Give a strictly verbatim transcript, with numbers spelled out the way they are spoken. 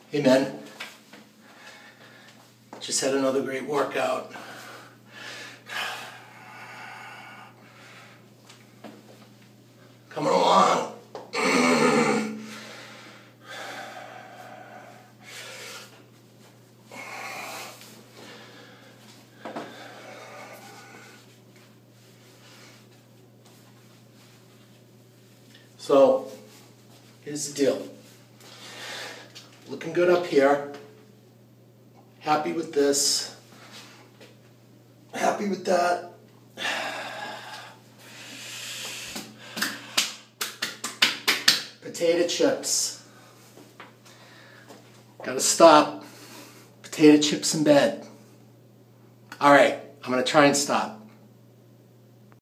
Hey men, just had another great workout. Coming along. So, here's the deal. Looking good up here. Happy with this. Happy with that. Potato chips. Gotta stop. Potato chips in bed. Alright, I'm gonna try and stop.